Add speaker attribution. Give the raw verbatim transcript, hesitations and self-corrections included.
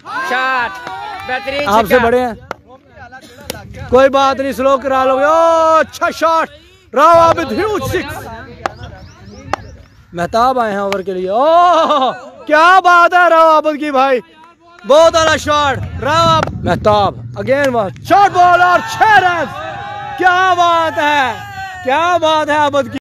Speaker 1: Shot बेहतरीन,
Speaker 2: आपसे बड़े हैं, कोई बात नहीं, स्लो करा लो। अच्छा shot, Rao Abid, huge six. Mehtab आए हैं ओवर के लिए। ओह क्या बात है राव आबिद की भाई, बहुत आला shot. Rao Mehtab again shot ball और छह रन। क्या बात है, क्या बात है आबिद की।